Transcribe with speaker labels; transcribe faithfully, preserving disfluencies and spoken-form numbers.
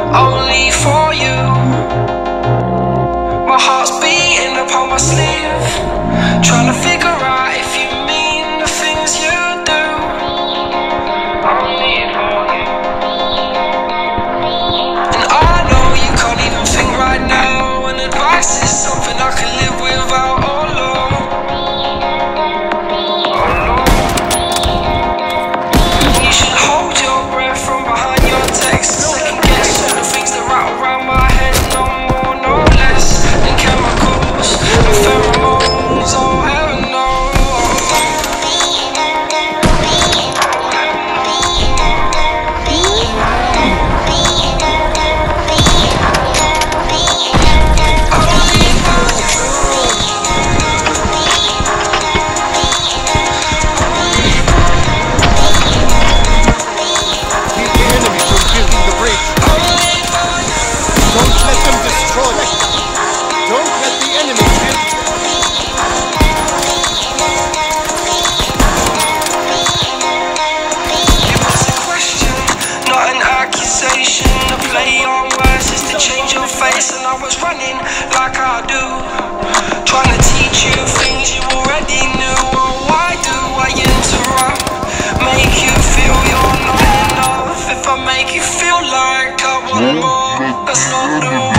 Speaker 1: only for you. My heart's beating upon my sleeve, trying to figure out if you mean the things you do. Only for you. And I know you can't even think right now, and advice is something I can live without. Oh Lord, oh Lord. You should hold your breath from behind your text. Second guess all the things that rattle around my head. No more, no less than chemicals and pheromones. Oh heaven no. A play on words is to change your face, and I was running like I do, trying to teach you things you already knew. Oh, why do I interrupt? Make you feel you're not enough. If I make you feel like I want more, that's not the